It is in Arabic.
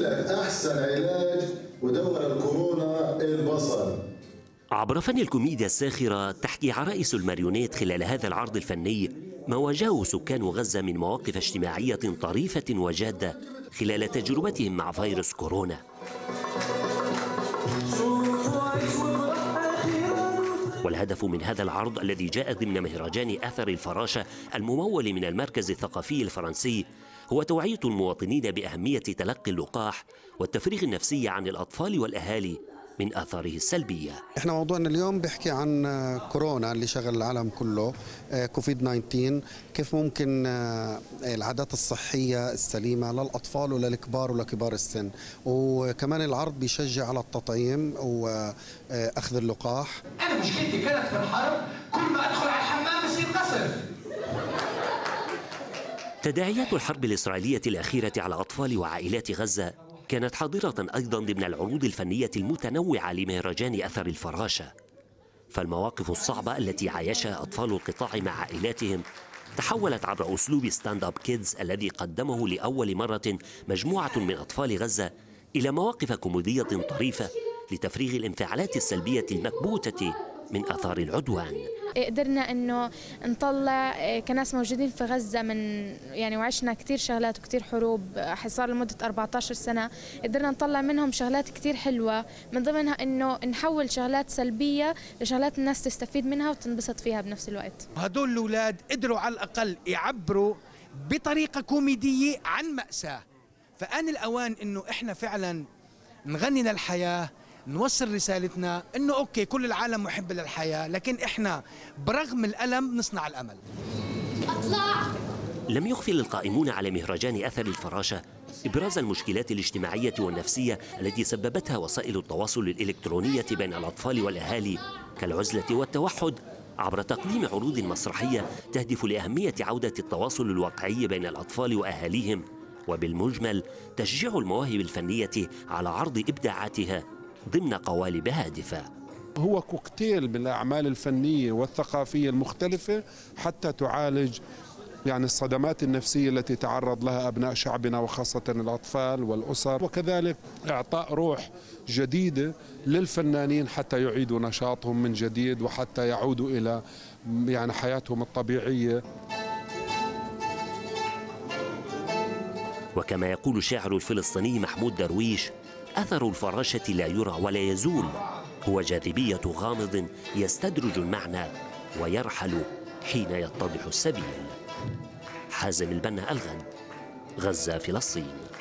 لك أحسن علاج ودواء الكورونا البصل. عبر فن الكوميديا الساخرة تحكي عرائس الماريونيت خلال هذا العرض الفني ما واجهه سكان غزة من مواقف اجتماعية طريفة وجادة خلال تجربتهم مع فيروس كورونا. والهدف من هذا العرض الذي جاء ضمن مهرجان أثر الفراشة الممول من المركز الثقافي الفرنسي هو توعية المواطنين بأهمية تلقي اللقاح والتفريغ النفسي عن الأطفال والأهالي من آثاره السلبية. احنا موضوعنا اليوم بيحكي عن كورونا اللي شغل العالم كله، كوفيد 19، كيف ممكن العادات الصحية السليمة للأطفال وللكبار ولكبار السن، وكمان العرض بيشجع على التطعيم وأخذ اللقاح. أنا مشكلتي كانت في الحرب، كل ما أدخل على الحمام بصير قصف. تداعيات الحرب الإسرائيلية الأخيرة على أطفال وعائلات غزة كانت حاضرة أيضا ضمن العروض الفنية المتنوعة لمهرجان أثر الفراشة. فالمواقف الصعبة التي عايشها أطفال القطاع مع عائلاتهم تحولت عبر أسلوب ستاند اب كيدز الذي قدمه لأول مرة مجموعة من أطفال غزة إلى مواقف كوميدية طريفة لتفريغ الانفعالات السلبية المكبوتة من آثار العدوان. قدرنا انه نطلع كناس موجودين في غزة من وعشنا كثير شغلات وكثير حروب، صار لمدة 14 سنة، قدرنا نطلع منهم شغلات كثير حلوة، من ضمنها انه نحول شغلات سلبية لشغلات الناس تستفيد منها وتنبسط فيها بنفس الوقت. هدول الاولاد قدروا على الاقل يعبروا بطريقة كوميدية عن مأساة، فآن الأوان انه احنا فعلا نغني للحياة، نوصل رسالتنا انه اوكي كل العالم محب للحياة، لكن احنا برغم الألم نصنع الأمل. أطلع. لم يغفل القائمون على مهرجان أثر الفراشة إبراز المشكلات الاجتماعية والنفسية التي سببتها وسائل التواصل الإلكترونية بين الأطفال والأهالي كالعزلة والتوحد، عبر تقديم عروض مسرحية تهدف لأهمية عودة التواصل الواقعي بين الأطفال وأهاليهم، وبالمجمل تشجيع المواهب الفنية على عرض إبداعاتها ضمن قوالب هادفة. هو كوكتيل من الأعمال الفنية والثقافية المختلفة حتى تعالج الصدمات النفسية التي تعرض لها أبناء شعبنا وخاصة الأطفال والأسر، وكذلك إعطاء روح جديدة للفنانين حتى يعيدوا نشاطهم من جديد وحتى يعودوا إلى حياتهم الطبيعية. وكما يقول الشاعر الفلسطيني محمود درويش: أثر الفراشة لا يرى ولا يزول، هو جاذبية غامض يستدرج المعنى ويرحل حين يتضح السبيل. حازم البنا، الغد، غزة، فلسطين.